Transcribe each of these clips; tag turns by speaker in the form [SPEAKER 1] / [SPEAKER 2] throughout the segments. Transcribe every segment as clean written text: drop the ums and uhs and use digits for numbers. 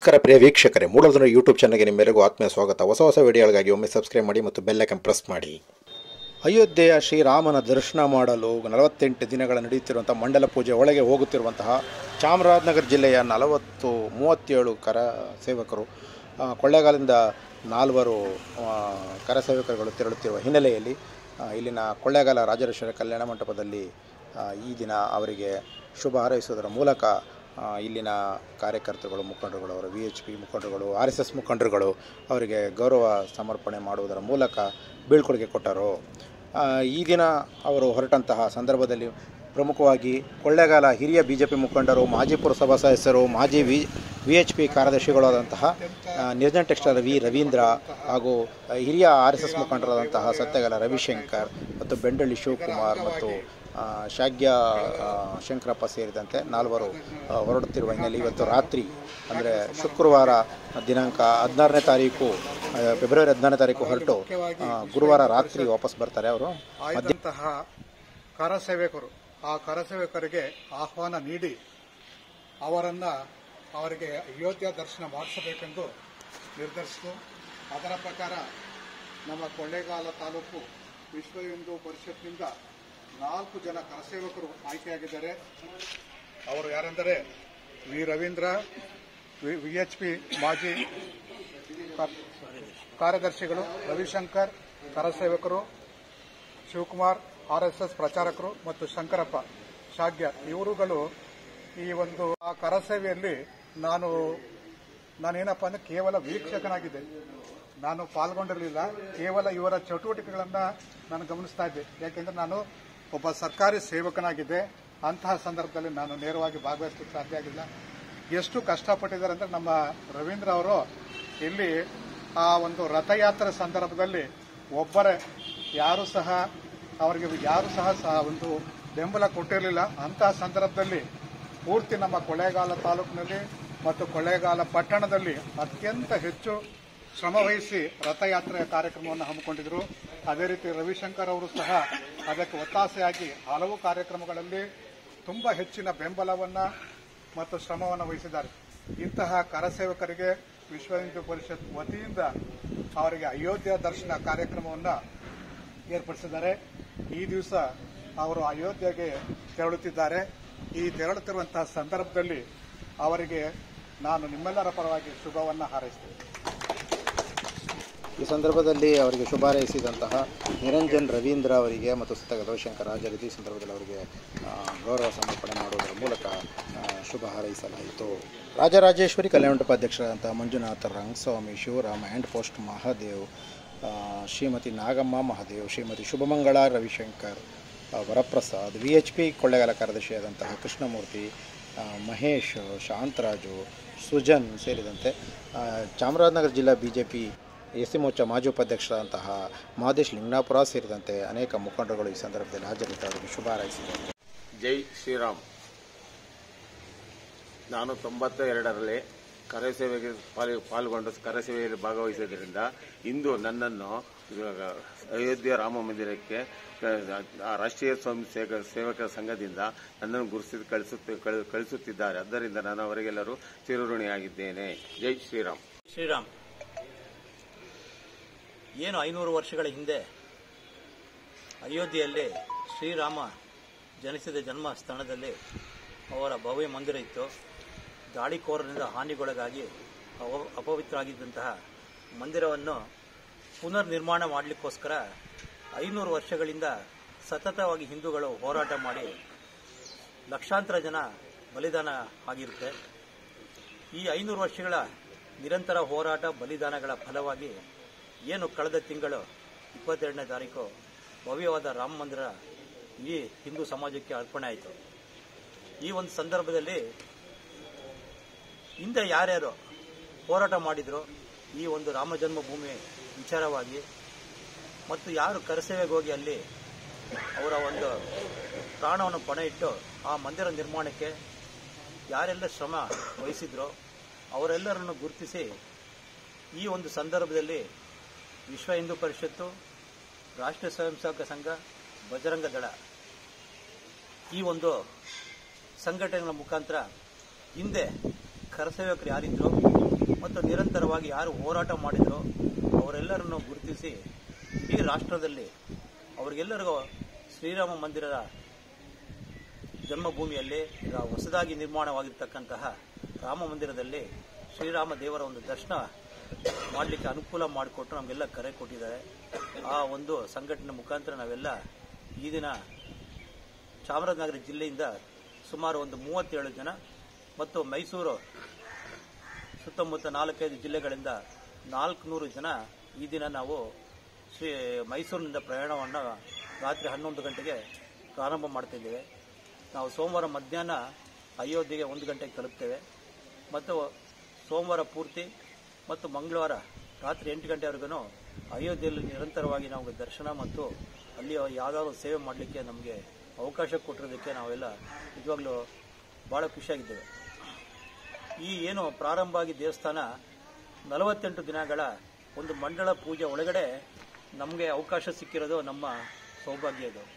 [SPEAKER 1] ನಮಸ್ಕಾರ ಪ್ರಿಯ ವೀಕ್ಷಕರೇ, ಮೂಡಲ್ದನ ಯೂಟ್ಯೂಬ್ ಚಾನಲ್ಗೆ ನಿಮ್ಮೆಲ್ಲರಿಗೂ ಆತ್ಮೀಯ ಸ್ವಾಗತ. ಹೊಸ ವಿಡಿಯೋಗಳಿಗಾಗಿ ಒಮ್ಮೆ ಸಬ್ಸ್ಕ್ರೈಬ್ ಮಾಡಿ ಮತ್ತು ಬೆಲ್ ಐಕಾನ್ ಪ್ರೆಸ್ ಮಾಡಿ. ಅಯೋಧ್ಯೆಯ ಶ್ರೀರಾಮನ ದರ್ಶನ ಮಾಡಲು 48 ದಿನಗಳ ನಡೆಯುತ್ತಿರುವಂಥ ಮಂಡಲ ಪೂಜೆ ಒಳಗೆ ಹೋಗುತ್ತಿರುವಂತಹ ಚಾಮರಾಜನಗರ ಜಿಲ್ಲೆಯ 37 ಕರ ಸೇವಕರು ಕೊಳ್ಳೇಗಾಲದಿಂದ 4 ಕರಸೇವಕರುಗಳು ತೆರಳುತ್ತಿರುವ ಹಿನ್ನೆಲೆಯಲ್ಲಿ ಇಲ್ಲಿನ ಕೊಳ್ಳೇಗಾಲ ರಾಜರಾಜೇಶ್ವರಿ ಕಲ್ಯಾಣ ಮಂಟಪದಲ್ಲಿ ಈ ದಿನ ಅವರಿಗೆ ಶುಭ ಹಾರೈಸುವುದರ ಮೂಲಕ ಇಲ್ಲಿನ ಕಾರ್ಯಕರ್ತರುಗಳು, ಮುಖಂಡರುಗಳು, ಅವರ VHP ಮುಖಂಡರುಗಳು, RSS ಮುಖಂಡರುಗಳು ಅವರಿಗೆ ಗೌರವ ಸಮರ್ಪಣೆ ಮಾಡುವುದರ ಮೂಲಕ ಬೀಳ್ಕೊಡುಗೆ ಕೊಟ್ಟರು. ಈ ದಿನ ಅವರು ಹೊರಟಂತಹ ಸಂದರ್ಭದಲ್ಲಿ ಪ್ರಮುಖವಾಗಿ ಕೊಳ್ಳೇಗಾಲ ಹಿರಿಯ BJP ಮುಖಂಡರು, ಮಾಜಿ ಪುರಸಭಾ ಸದಸ್ಯರು, ಮಾಜಿ VHP ಕಾರ್ಯದರ್ಶಿಗಳಾದಂತಹ ನಿರ್ಜನ್ ಟೆಕ್ಸ್ಟೈಲ್ ರವೀಂದ್ರ ಹಾಗೂ ಹಿರಿಯ RSS ಮುಖಂಡರಾದಂತಹ ಸತ್ಯಗಾಲ ರವಿಶಂಕರ್ ಮತ್ತು ಬೆಂಡಳ್ಳಿ ಶಿವಕುಮಾರ್ ಮತ್ತು ಶಾಗ್ಯ ಶಂಕರಪ್ಪ ಸೇರಿದಂತೆ 4 ಹೊರಡುತ್ತಿರುವ ಹಿನ್ನೆಲೆ ಇವತ್ತು ರಾತ್ರಿ ಅಂದರೆ ಶುಕ್ರವಾರ ದಿನಾಂಕ 16ನೇ ತಾರೀಕು ಫೆಬ್ರವರಿ 16ನೇ ತಾರೀಕು ಹೊರಟು ಗುರುವಾರ ರಾತ್ರಿ ವಾಪಸ್ ಬರ್ತಾರೆ. ಅವರು
[SPEAKER 2] ಆಯ್ದಂತಹ ಕರಸೇವಕರು ಆ ಕರಸೇವಕರಿಗೆ ಆಹ್ವಾನ ನೀಡಿ ಅವರಿಗೆ ಅಯೋಧ್ಯ ದರ್ಶನ ಮಾಡಿಸಬೇಕೆಂದು ನಿರ್ಧರಿಸಿತು. ಅದರ ಪ್ರಕಾರ ನಮ್ಮ ಕೊಳ್ಳೇಗಾಲ ತಾಲೂಕು ವಿಶ್ವ ಹಿಂದೂ ಪರಿಷತ್ನಿಂದ 4 ಜನ ಕರಸೇವಕರು ಆಯ್ಕೆಯಾಗಿದ್ದಾರೆ. ಅವರು ಯಾರೆಂದರೆ ರವೀಂದ್ರ, VHP ಮಾಜಿ ಕಾರ್ಯದರ್ಶಿಗಳು, ರವಿಶಂಕರ್ ಕರಸೇವಕರು, ಶಿವಕುಮಾರ್ RSS ಪ್ರಚಾರಕರು ಮತ್ತು ಶಂಕರಪ್ಪ ಶಾಗ್ಯ. ಇವರುಗಳು ಈ ಒಂದು ಆ ಕರಸೇವೆಯಲ್ಲಿ ನಾನೇನಪ್ಪ ಅಂದರೆ ಕೇವಲ ವೀಕ್ಷಕನಾಗಿದ್ದೆ. ನಾನು ಪಾಲ್ಗೊಂಡಿರಲಿಲ್ಲ. ಕೇವಲ ಇವರ ಚಟುವಟಿಕೆಗಳನ್ನು ನಾನು ಗಮನಿಸ್ತಾ ಇದ್ದೆ. ಯಾಕೆಂದರೆ ನಾನು ಒಬ್ಬ ಸರ್ಕಾರಿ ಸೇವಕನಾಗಿದ್ದೆ. ಅಂತಹ ಸಂದರ್ಭದಲ್ಲಿ ನಾನು ನೇರವಾಗಿ ಭಾಗವಹಿಸಲಿಕ್ಕೆ ಸಾಧ್ಯ ಆಗಿಲ್ಲ. ಎಷ್ಟು ಕಷ್ಟಪಟ್ಟಿದ್ದಾರೆ ಅಂದರೆ ನಮ್ಮ ರವೀಂದ್ರ ಅವರು ಇಲ್ಲಿ ಆ ಒಂದು ರಥಯಾತ್ರೆ ಸಂದರ್ಭದಲ್ಲಿ ಅವರಿಗೆ ಯಾರು ಸಹ ಒಂದು ಬೆಂಬಲ ಕೊಟ್ಟಿರಲಿಲ್ಲ. ಅಂತಹ ಸಂದರ್ಭದಲ್ಲಿ ಪೂರ್ತಿ ನಮ್ಮ ಕೊಳ್ಳೇಗಾಲ ತಾಲೂಕಿನಲ್ಲಿ ಮತ್ತು ಕೊಳ್ಳೇಗಾಲ ಪಟ್ಟಣದಲ್ಲಿ ಅತ್ಯಂತ ಹೆಚ್ಚು ಶ್ರಮವಹಿಸಿ ರಥಯಾತ್ರೆಯ ಕಾರ್ಯಕ್ರಮವನ್ನು ಹಮ್ಮಿಕೊಂಡಿದ್ದರು. ಅದೇ ರೀತಿ ರವಿಶಂಕರ್ ಅವರು ಸಹ ಅದಕ್ಕೆ ಒತ್ತಾಸೆಯಾಗಿ ಹಲವು ಕಾರ್ಯಕ್ರಮಗಳಲ್ಲಿ ತುಂಬ ಹೆಚ್ಚಿನ ಬೆಂಬಲವನ್ನು ಮತ್ತು ಶ್ರಮವನ್ನು ವಹಿಸಿದ್ದಾರೆ. ಇಂತಹ ಕರಸೇವಕರಿಗೆ ವಿಶ್ವ ಹಿಂದೂ ಪರಿಷತ್ ವತಿಯಿಂದ ಅವರಿಗೆ ಅಯೋಧ್ಯ ದರ್ಶನ ಕಾರ್ಯಕ್ರಮವನ್ನು ಏರ್ಪಡಿಸಿದ್ದಾರೆ. ಈ ದಿವಸ ಅವರು ಅಯೋಧ್ಯೆಗೆ ತೆರಳುತ್ತಿದ್ದಾರೆ. ಈ ತೆರಳುತ್ತಿರುವಂತಹ ಸಂದರ್ಭದಲ್ಲಿ ಅವರಿಗೆ ನಾನು ನಿಮ್ಮೆಲ್ಲರ ಪರವಾಗಿ ಶುಭವನ್ನು ಹಾರೈಸ್ತೇನೆ.
[SPEAKER 1] ಈ ಸಂದರ್ಭದಲ್ಲಿ ಅವರಿಗೆ ಶುಭ ಹಾರೈಸಿದಂತಹ ನಿರಂಜನ್ ರವೀಂದ್ರ ಅವರಿಗೆ ಮತ್ತು ಸತ್ಯಗಾಲ ರವಿಶಂಕರ್ ಹಾಜರಿದ್ದು ಈ ಸಂದರ್ಭದಲ್ಲಿ ಅವರಿಗೆ ಗೌರವ ಸಮರ್ಪಣೆ ಮಾಡುವುದರ ಮೂಲಕ ಶುಭ ಹಾರೈಸಲಾಯಿತು. ರಾಜರಾಜೇಶ್ವರಿ ಕಲ್ಯಾಣ ಮಂಟಪ ಅಧ್ಯಕ್ಷರಾದಂತಹ Manjunatha, Rangaswamy, Shivarama, hand post Mahadev, Shrimati Nagamma Mahadev, Shrimati Shubhamangala Ravishankar, Varaprasad, VHP Kollegal ಕಾರ್ಯದರ್ಶಿಯಾದಂತಹ ಕೃಷ್ಣಮೂರ್ತಿ, ಮಹೇಶ್, ಶಾಂತರಾಜು, ಸುಜನ್ ಸೇರಿದಂತೆ ಚಾಮರಾಜನಗರ ಜಿಲ್ಲಾ BJP SC ಮೋರ್ಚಾ ಮಾಜಿ ಉಪಾಧ್ಯಕ್ಷರಾದಂತಹ ಮಹದೇಶ್ ಲಿಂಗನಾಪುರ ಸೇರಿದಂತೆ ಅನೇಕ ಮುಖಂಡರುಗಳು ಈ ಸಂದರ್ಭದಲ್ಲಿ ಹಾಜರಿದ್ದು ಅವರಿಗೆ ಶುಭ ಹಾರೈಸಿದ್ದಾರೆ.
[SPEAKER 3] ಜೈ ಶ್ರೀರಾಮ್. ನಾನು 92ರಲ್ಲಿ ಕರಸೇವೆಗೆ ಪಾಲ್ಗೊಂಡು ಕರಸೇವೆಯಲ್ಲಿ ಭಾಗವಹಿಸಿದ್ದರಿಂದ ಇಂದು ನನ್ನನ್ನು ಅಯೋಧ್ಯೆ ರಾಮ ಮಂದಿರಕ್ಕೆ ರಾಷ್ಟ್ರೀಯ ಸ್ವಯಂ ಸೇವಕರ ಸಂಘದಿಂದ ನನ್ನನ್ನು ಗುರುತಿಸಿ ಕಳಿಸುತ್ತಿದ್ದಾರೆ. ಆದ್ದರಿಂದ ನಾನು ಅವರಿಗೆಲ್ಲರೂ ಚಿರಋಣಿಯಾಗಿದ್ದೇನೆ. ಜೈ ಶ್ರೀರಾಮ್.
[SPEAKER 4] ಶ್ರೀರಾಮ್. ಏನು 500 ವರ್ಷಗಳ ಹಿಂದೆ ಅಯೋಧ್ಯೆಯಲ್ಲಿ ಶ್ರೀರಾಮ ಜನಿಸಿದ ಜನ್ಮ ಸ್ಥಳದಲ್ಲಿ ಅವರ ಭವ್ಯ ಮಂದಿರ ಇತ್ತು. ದಾಳಿಕೋರರಿಂದ ಹಾನಿಗೊಳಗಾಗಿ ಅಪವಿತ್ರ ಆಗಿದ್ದಂತಹ ಮಂದಿರವನ್ನು ಪುನರ್ ನಿರ್ಮಾಣ ಮಾಡಲಿಕ್ಕೋಸ್ಕರ 500 ವರ್ಷಗಳಿಂದ ಸತತವಾಗಿ ಹಿಂದೂಗಳು ಹೋರಾಟ ಮಾಡಿ ಲಕ್ಷಾಂತರ ಜನ ಬಲಿದಾನ ಆಗಿರುತ್ತೆ. ಈ 500 ವರ್ಷಗಳ ನಿರಂತರ ಹೋರಾಟ ಬಲಿದಾನಗಳ ಫಲವಾಗಿ ಏನು ಕಳೆದ ತಿಂಗಳು 22ನೇ ತಾರೀಕು ಭವ್ಯವಾದ ರಾಮ ಮಂದಿರ ಈ ಹಿಂದೂ ಸಮಾಜಕ್ಕೆ ಅರ್ಪಣೆ ಆಯಿತು. ಈ ಒಂದು ಸಂದರ್ಭದಲ್ಲಿ ಹಿಂದೆ ಯಾರ್ಯಾರು ಹೋರಾಟ ಮಾಡಿದ್ರು ಈ ಒಂದು ರಾಮ ಜನ್ಮಭೂಮಿ ವಿಚಾರವಾಗಿ ಮತ್ತು ಯಾರು ಕರಸೇವೆಗೆ ಹೋಗಿ ಅಲ್ಲಿ ಅವರ ಒಂದು ಪ್ರಾಣವನ್ನು ಪಣ ಇಟ್ಟು ಆ ಮಂದಿರ ನಿರ್ಮಾಣಕ್ಕೆ ಯಾರೆಲ್ಲ ಶ್ರಮ ವಹಿಸಿದ್ರೋ ಅವರೆಲ್ಲರನ್ನು ಗುರುತಿಸಿ ಈ ಒಂದು ಸಂದರ್ಭದಲ್ಲಿ ವಿಶ್ವ ಹಿಂದೂ ಪರಿಷತ್ತು, ರಾಷ್ಟ್ರೀಯ ಸ್ವಯಂ ಸೇವಕ ಸಂಘ, ಬಜರಂಗ ದಳ ಈ ಒಂದು ಸಂಘಟನೆಗಳ ಮುಖಾಂತರ ಹಿಂದೆ ಕರಸೇವಕರು ಯಾರಿದ್ರು ಮತ್ತು ನಿರಂತರವಾಗಿ ಯಾರು ಹೋರಾಟ ಮಾಡಿದರೋ ಅವರೆಲ್ಲರನ್ನು ಗುರುತಿಸಿ ಇಡೀ ರಾಷ್ಟ್ರದಲ್ಲಿ ಅವರಿಗೆಲ್ಲರಿಗೂ ಶ್ರೀರಾಮ ಮಂದಿರದ ಜನ್ಮಭೂಮಿಯಲ್ಲಿ ಹೊಸದಾಗಿ ನಿರ್ಮಾಣವಾಗಿರ್ತಕ್ಕಂತಹ ರಾಮ ಮಂದಿರದಲ್ಲಿ ಶ್ರೀರಾಮ ದೇವರ ಒಂದು ದರ್ಶನ ಮಾಡಲಿಕ್ಕೆ ಅನುಕೂಲ ಮಾಡಿಕೊಟ್ಟು ನಮಗೆಲ್ಲ ಕರೆ ಕೊಟ್ಟಿದ್ದಾರೆ. ಆ ಒಂದು ಸಂಘಟನೆ ಮುಖಾಂತರ ನಾವೆಲ್ಲ ಈ ದಿನ ಚಾಮರಾಜನಗರ ಜಿಲ್ಲೆಯಿಂದ ಸುಮಾರು ಒಂದು 37 ಜನ ಮತ್ತು ಮೈಸೂರು ಸುತ್ತಮುತ್ತ 4-5 ಜಿಲ್ಲೆಗಳಿಂದ 400 ಜನ ಈ ದಿನ ನಾವು ಮೈಸೂರಿನಿಂದ ಪ್ರಯಾಣವನ್ನು ರಾತ್ರಿ 11 ಗಂಟೆಗೆ ಪ್ರಾರಂಭ ಮಾಡ್ತಿದ್ದೇವೆ. ನಾವು ಸೋಮವಾರ ಮಧ್ಯಾಹ್ನ ಅಯೋಧ್ಯೆಗೆ 1 ಗಂಟೆಗೆ ತಲುಪ್ತೇವೆ ಮತ್ತು ಸೋಮವಾರ ಪೂರ್ತಿ ಮತ್ತು ಮಂಗಳವಾರ ರಾತ್ರಿ 8 ಗಂಟೆವರೆಗೂ ಅಯೋಧ್ಯೆಯಲ್ಲಿ ನಿರಂತರವಾಗಿ ನಾವು ದರ್ಶನ ಮತ್ತು ಅಲ್ಲಿ ಯಾವುದಾದ್ರು ಸೇವೆ ಮಾಡಲಿಕ್ಕೆ ನಮಗೆ ಅವಕಾಶ ಕೊಟ್ಟಿರೋದಕ್ಕೆ ನಾವೆಲ್ಲ ನಿಜವಾಗ್ಲೂ ಭಾಳ ಖುಷಿಯಾಗಿದ್ದೇವೆ. ಈ ಏನು ಪ್ರಾರಂಭ ಆಗಿ ದೇವಸ್ಥಾನ 48 ದಿನಗಳ ಒಂದು ಮಂಡಳ ಪೂಜೆ ಒಳಗಡೆ ನಮಗೆ ಅವಕಾಶ ಸಿಕ್ಕಿರೋದು ನಮ್ಮ ಸೌಭಾಗ್ಯ. ಇದು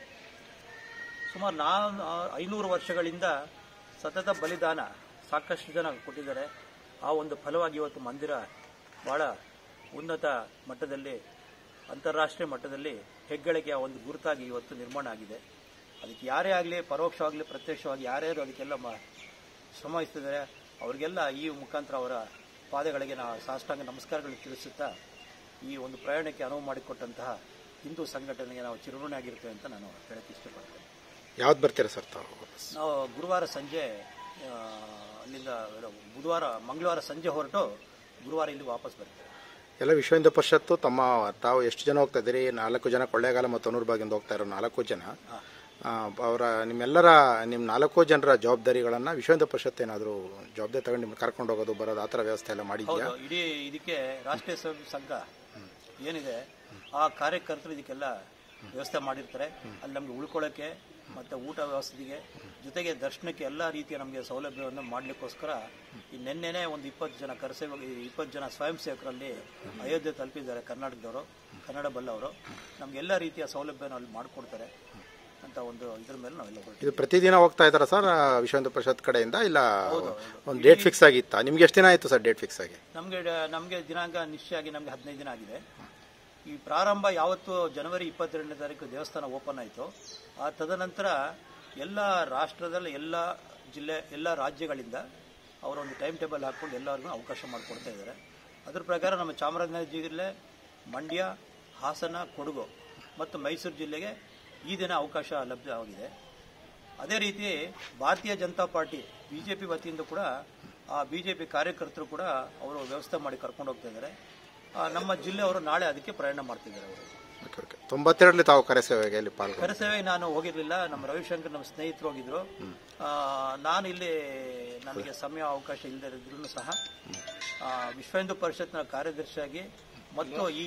[SPEAKER 4] ಸುಮಾರು 500 ವರ್ಷಗಳಿಂದ ಸತತ ಬಲಿದಾನ ಸಾಕಷ್ಟು ಜನ ಕೊಟ್ಟಿದ್ದಾರೆ. ಆ ಒಂದು ಫಲವಾಗಿ ಇವತ್ತು ಮಂದಿರ ಭಾಳ ಉನ್ನತ ಮಟ್ಟದಲ್ಲಿ, ಅಂತಾರಾಷ್ಟ್ರೀಯ ಮಟ್ಟದಲ್ಲಿ ಹೆಗ್ಗಳಿಕೆಯ ಒಂದು ಗುರುತಾಗಿ ಇವತ್ತು ನಿರ್ಮಾಣ ಆಗಿದೆ. ಅದಕ್ಕೆ ಯಾರೇ ಆಗಲಿ ಪರೋಕ್ಷವಾಗಲಿ ಪ್ರತ್ಯಕ್ಷವಾಗಿ ಯಾರ್ಯಾರು ಅದಕ್ಕೆಲ್ಲ ಶ್ರಮ ವಹಿಸ್ತಿದ್ದಾರೆ ಅವರಿಗೆಲ್ಲ ಈ ಮುಖಾಂತರ ಅವರ ಪಾದಗಳಿಗೆ ನಾವು ಸಾಷ್ಟಾಂಗ ನಮಸ್ಕಾರಗಳು ತಿಳಿಸುತ್ತಾ ಈ ಒಂದು ಪ್ರಯಾಣಕ್ಕೆ ಅನುವು ಮಾಡಿಕೊಟ್ಟಂತಹ ಹಿಂದೂ ಸಂಘಟನೆಗೆ ನಾವು ಚಿರಋಣಿಯಾಗಿರ್ತೇವೆ ಅಂತ ನಾನು ಹೇಳಕ್ಕೆ ಇಷ್ಟಪಡ್ತೇನೆ.
[SPEAKER 1] ಯಾವ್ದು ಬರ್ತೀರಾ ಸರ್ ತಾವು?
[SPEAKER 4] ನಾವು ಗುರುವಾರ ಸಂಜೆ ಅಲ್ಲಿಂದ ಮಂಗಳವಾರ ಸಂಜೆ ಹೊರಟು ಗುರುವಾರ ಇಲ್ಲಿ ವಾಪಸ್ ಬರ್ತೇವೆ.
[SPEAKER 1] ಎಲ್ಲ ವಿಶ್ವ ಹಿಂದೂ ಪರಿಷತ್ತು ತಾವು ಎಷ್ಟು ಜನ ಹೋಗ್ತಾ ಇದ್ದೀರಿ? 4 ಜನ ಕೊಳ್ಳೇಗಾಲ ಮತ್ತು ಹೊನ್ನೂರುಬಾಗಿಂದ ಹೋಗ್ತಾ ಇರೋ 4 ಜನ. ಅವರ ನಿಮ್ಮ 4 ಜನರ ಜವಾಬ್ದಾರಿಗಳನ್ನು ವಿಶ್ವ ಹಿಂದೂ ಪರಿಷತ್ ಏನಾದರೂ ಜವಾಬ್ದಾರಿ ತಗೊಂಡು ನಿಮ್ಗೆ ಕರ್ಕೊಂಡು ಹೋಗೋದು ಬರೋದು ಆ ಥರ ವ್ಯವಸ್ಥೆ ಎಲ್ಲ ಮಾಡಿದ್ಯಾ?
[SPEAKER 4] ಇಡೀ ಇದಕ್ಕೆ ರಾಷ್ಟ್ರೀಯ ಸಂಘ ಏನಿದೆ ಆ ಕಾರ್ಯಕರ್ತರು ಇದಕ್ಕೆಲ್ಲ ವ್ಯವಸ್ಥೆ ಮಾಡಿರ್ತಾರೆ. ಅಲ್ಲಿ ನಮಗೆ ಉಳ್ಕೊಳ್ಳೋಕ್ಕೆ ಮತ್ತು ಊಟ ವ್ಯವಸ್ಥೆಗೆ ಜೊತೆಗೆ ದರ್ಶನಕ್ಕೆ ಎಲ್ಲ ರೀತಿಯ ನಮಗೆ ಸೌಲಭ್ಯವನ್ನು ಮಾಡಲಿಕ್ಕೋಸ್ಕರ ಈ ನಿನ್ನೆನೇ ಒಂದು 20 ಜನ ಸ್ವಯಂ ಸೇವಕರಲ್ಲಿ ಅಯೋಧ್ಯೆ ತಲುಪಿದ್ದಾರೆ. ಕರ್ನಾಟಕದವರು, ಕನ್ನಡ ಬಲ್ಲವರು ನಮಗೆಲ್ಲ ರೀತಿಯ ಸೌಲಭ್ಯನ ಅಲ್ಲಿ ಮಾಡಿಕೊಡ್ತಾರೆ ಅಂತ ಒಂದು ಇದ್ರ ಮೇಲೆ ನಾವೆಲ್ಲ
[SPEAKER 1] ಇದು ಪ್ರತಿದಿನ ಹೋಗ್ತಾ ಇದ್ದಾರಾ ಸರ್ ವಿಶ್ವ ಹಿಂದೂ ಪರಿಷತ್ ಕಡೆಯಿಂದ? ಇಲ್ಲ ಒಂದು ಡೇಟ್ ಫಿಕ್ಸ್ ಆಗಿತ್ತಾ? ನಿಮ್ಗೆ ಎಷ್ಟು ದಿನ ಆಯಿತು ಸರ್ ಡೇಟ್ ಫಿಕ್ಸ್ ಆಗಿ?
[SPEAKER 4] ನಮಗೆ ದಿನಾಂಕ ನಿಶ್ಚಯ ಆಗಿ ನಮಗೆ 15 ದಿನ ಆಗಿದೆ. ಈ ಪ್ರಾರಂಭ ಯಾವತ್ತು ಜನವರಿ 22ನೇ ತಾರೀಕು ದೇವಸ್ಥಾನ ಓಪನ್ ಆಯಿತು. ಆ ತದನಂತರ ಎಲ್ಲ ರಾಷ್ಟ್ರದಲ್ಲಿ ಎಲ್ಲ ರಾಜ್ಯಗಳಿಂದ ಅವರೊಂದು ಟೈಮ್ ಟೇಬಲ್ ಹಾಕ್ಕೊಂಡು ಎಲ್ಲರಿಗೂ ಅವಕಾಶ ಮಾಡಿಕೊಡ್ತಾ ಇದ್ದಾರೆ. ಅದ್ರ ಪ್ರಕಾರ ನಮ್ಮ ಚಾಮರಾಜನಗರ ಜಿಲ್ಲೆ, ಮಂಡ್ಯ, ಹಾಸನ, ಕೊಡಗು ಮತ್ತು ಮೈಸೂರು ಜಿಲ್ಲೆಗೆ ಈ ದಿನ ಅವಕಾಶ ಲಭ್ಯವಾಗಿದೆ. ಅದೇ ರೀತಿ ಭಾರತೀಯ ಜನತಾ ಪಾರ್ಟಿ BJP ವತಿಯಿಂದ ಕೂಡ ಆ BJP ಕಾರ್ಯಕರ್ತರು ಕೂಡ ಅವರು ವ್ಯವಸ್ಥೆ ಮಾಡಿ ಕರ್ಕೊಂಡು ಹೋಗ್ತಾ ಇದ್ದಾರೆ. ನಮ್ಮ ಜಿಲ್ಲೆಯವರು ನಾಳೆ ಅದಕ್ಕೆ ಪ್ರಯಾಣ ಮಾಡ್ತಿದ್ದಾರೆ. ಅವರು
[SPEAKER 1] 92ರಲ್ಲಿ ತಾವು ಕರೆಸೇವೆಗೆ ಇಲ್ಲಿ ಪಾಲ್ಗೊಂಡು?
[SPEAKER 4] ಕರೆಸೇವೆಗೆ ನಾನು ಹೋಗಿರಲಿಲ್ಲ. ನಮ್ಮ ರವಿಶಂಕರ್ ನಮ್ಮ ಸ್ನೇಹಿತರು ಹೋಗಿದ್ರು. ನಾನು ಇಲ್ಲಿ ನನಗೆ ಸಮಯ ಅವಕಾಶ ಇಲ್ಲದಿದ್ರೂ ಸಹ ವಿಶ್ವ ಹಿಂದೂ ಪರಿಷತ್ನ ಕಾರ್ಯದರ್ಶಿಯಾಗಿ ಮತ್ತು ಈ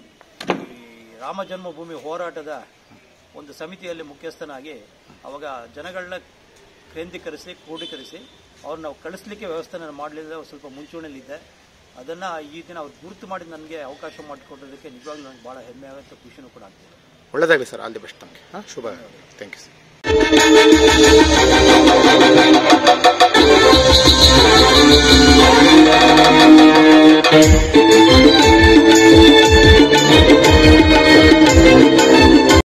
[SPEAKER 4] ರಾಮ ಜನ್ಮಭೂಮಿ ಹೋರಾಟದ ಒಂದು ಸಮಿತಿಯಲ್ಲಿ ಮುಖ್ಯಸ್ಥನಾಗಿ ಅವಾಗ ಜನಗಳನ್ನ ಕ್ರೋಢೀಕರಿಸಿ ಅವ್ರನ್ನ ಕಳಿಸ್ಲಿಕ್ಕೆ ವ್ಯವಸ್ಥೆ ಮಾಡಲಿಲ್ಲ. ಸ್ವಲ್ಪ ಮುಂಚೂಣಿಯಲ್ಲಿದ್ದೆ. ಅದನ್ನು ಈ ದಿನ ಅವ್ರು ಗುರುತು ಮಾಡಿ ನನಗೆ ಅವಕಾಶ ಮಾಡಿಕೊಡೋದಕ್ಕೆ ನಿಜವಾಗ್ಲೂ ನನಗೆ ಭಾಳ ಹೆಮ್ಮೆ ಆಗುತ್ತೆ, ಖುಷಿನೂ ಕೂಡ ಆಗ್ತದೆ.
[SPEAKER 1] ಒಳ್ಳೆಯದಾಗಲಿ ಸರ್. All the best. ನಮಗೆ ಶುಭ. Thank you sir.